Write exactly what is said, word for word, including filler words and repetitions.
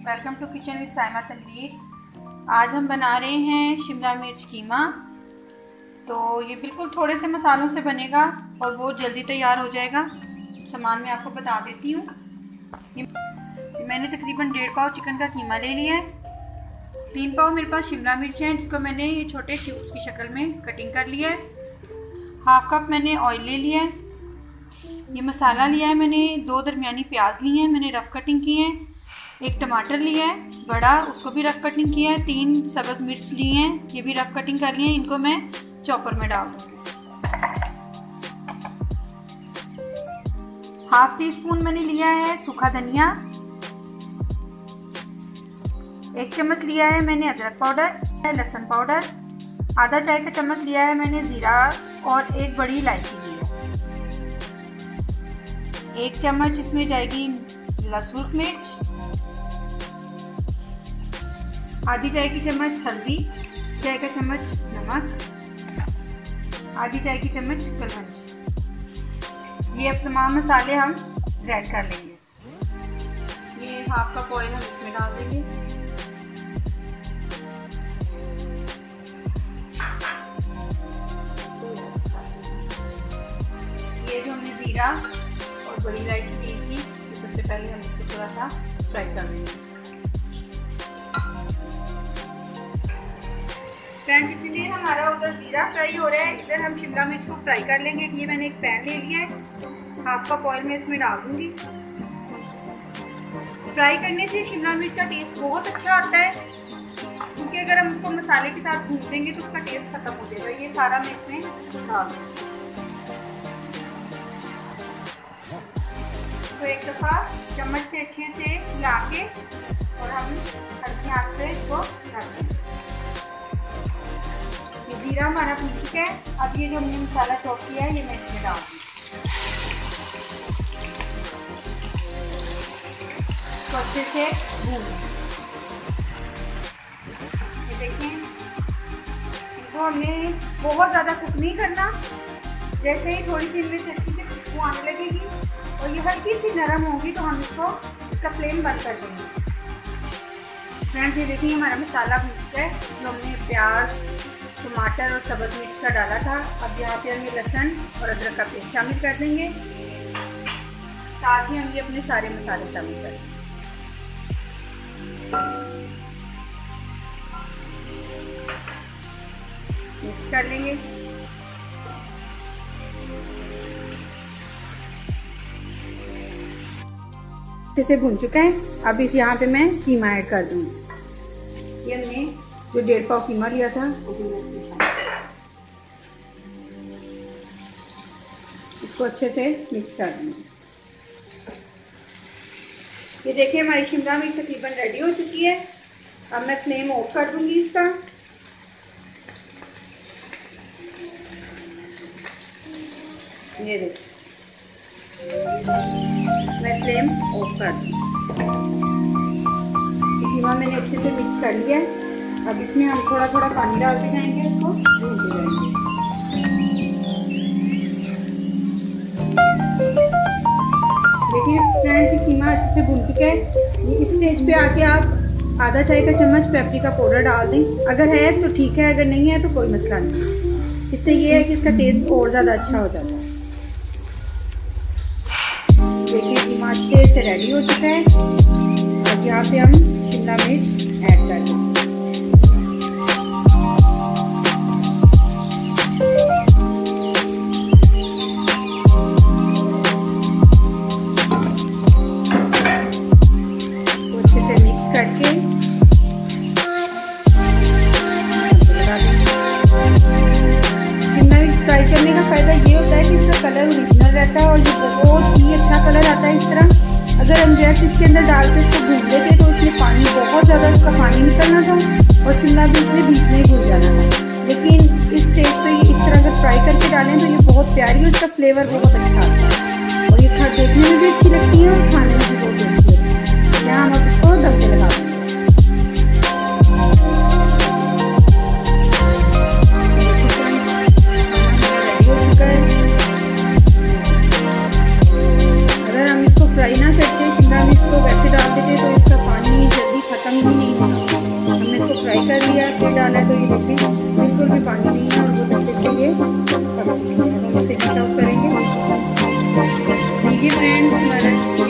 Welcome to kitchen with Saima Tanveer. आज हम बना रहे हैं शिमला मिर्च कीमा। तो ये बिल्कुल थोड़े से मसालों से बनेगा और बहुत जल्दी तैयार हो जाएगा। सामान मैं आपको बता देती हूँ। मैंने तकरीबन डेढ़ पाव चिकन का कीमा ले लिया है। तीन पाव मेरे पास शिमला मिर्च हैं, जिसको मैंने ये छोटे क्यूब्स की शक्ल में कटिंग कर लिया है। हाफ कप मैंने ऑयल ले लिया है। ये मसाला लिया है मैंने। दो दरमियानी प्याज लिए हैं, मैंने रफ़ कटिंग की है। एक टमाटर लिया है बड़ा, उसको भी रफ़ कटिंग किया है। तीन सब्ज़ मिर्च लिए हैं, ये भी रफ़ कटिंग कर लिए हैं। इनको मैं चॉपर में डाल दूँगी। हाफ टी स्पून मैंने लिया है सूखा धनिया। एक चम्मच लिया है मैंने अदरक पाउडर, लहसुन पाउडर। आधा चाय का चम्मच लिया है मैंने ज़ीरा और एक बड़ी इलायची ली है। एक चम्मच इसमें जाएगी लहसुन मिर्च, आधी चाय की चम्मच हल्दी, चाय का चम्मच नमक, आधी चाय की चम्मच कलौंजी। ये अब तमाम मसाले हम ग्राइंड कर लेंगे। ये हाफ कप ऑयल हम इसमें डाल देंगे। ये जो हमने जीरा और बड़ी इलायची ली थी, तो सबसे पहले हम इसको थोड़ा सा फ्राई कर लेंगे। फ्रेंड्स, इतनी देर हमारा उधर जीरा फ्राई हो रहा है, इधर हम शिमला मिर्च को फ्राई कर लेंगे। ये मैंने एक पैन ले लिया है, हाफ कप ऑयल में इसमें डाल दूंगी। फ्राई करने से शिमला मिर्च का टेस्ट बहुत अच्छा आता है, क्योंकि अगर हम उसको मसाले के साथ भून देंगे तो उसका टेस्ट खत्म हो जाएगा। ये सारा मैं इसमें डाल दूँगी। तो एक दफ़ा चम्मच से अच्छे से हिला के और हम हल्की आंच पे इसको रख देंगे। ये जीरा हमारा भून चुका है। अब ये जो हमने मसाला चॉप किया है, ये मैं इसमें डाल दूँगी। तो अच्छे से भून ये देखें, इनको हमने बहुत ज़्यादा कुक नहीं करना। जैसे ही थोड़ी सी इनमें से अच्छी से खुशबू आने लगेगी और ये हल्की सी नरम होगी तो हम इसको इसका फ्लेम बंद कर देंगे। फ्रेंड्स, ये देखिए हमारा मसाला भून चुका है। जो हमने प्याज, टमाटर और सब्ज़ मिर्च का डाला था, अब यहाँ पे हम ये लहसुन और अदरक का पेस्ट शामिल कर देंगे। साथ ही हम ये अपने सारे मसाले शामिल कर देंगे। मिक्स कर लेंगे। अच्छे से भून चुका है। अब इस यहाँ पे मैं कीमा ऐड कर दूँगी। ये हमने जो डेढ़ पाव कीमा लिया था, इसको अच्छे से मिक्स कर देंगे। ये देखिए हमारी शिमला मिर्च तकरीबन रेडी हो चुकी है। अब मैं फ्लेम ऑफ कर दूंगी इसका। ये देखिए मैं फ्लेम ऑफ कर दूँगी। कीमा मैंने अच्छे से मिक्स कर लिया है। अब इसमें हम थोड़ा थोड़ा पानी डालते जाएंगे, इसको भूनते जाएंगे। देखिए फ्रेंड्स, कीमा अच्छे से भून चुका है। ये इस स्टेज पे आके आप आधा चाय का चम्मच पेपरिका पाउडर डाल दें। अगर है तो ठीक है, अगर नहीं है तो कोई मसला नहीं। इससे ये है कि इसका टेस्ट और ज़्यादा अच्छा हो जाता है। देखिए कीमा अच्छे से रेडी हो चुका है। अब यहाँ पे हम शिमला मिर्च ऐड कर दें। तो अच्छे से मिक्स करके लगा देंगे। शिमला मिर्च फ्राई करने का फ़ायदा ये होता है कि इसका कलर ओरिजिनल रहता है और ये बहुत ही अच्छा कलर आता है। इस तरह अगर हम जैसे इसके अंदर डाल के इसको भून लेते तो इसमें पानी बहुत ज़्यादा उसका पानी निकलना था और शिमला भी इसमें बीच में घुल जाना था। लेकिन इस स्टेज पे इस तरह अगर फ्राई करके डालें तो ये बहुत प्यारी, उसका फ्लेवर बहुत अच्छा आता है और ये खा देखने में भी अच्छी लगती है और खाने में भी बहुत टेस्टी होती है। यहाँ हम इसको दम पे लगा देंगे। रेडी हो चुका है। अगर हम इसको फ्राई ना करते, शिमला मिर्च को वैसे डाल देते तो इसका पानी जल्दी फ्रेंड्स, हमारा